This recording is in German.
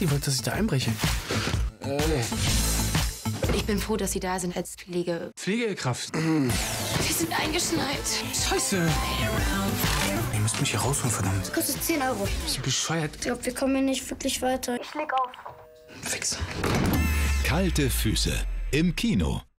Die wollte, dass ich da einbreche. Ich bin froh, dass Sie da sind als Pflegekraft. Wir sind eingeschneit. Scheiße. Ihr müsst mich hier rausholen, verdammt. Das kostet 10 Euro. Bist du bescheuert? Ich glaube, wir kommen hier nicht wirklich weiter. Ich leg auf. Fix. Kalte Füße im Kino.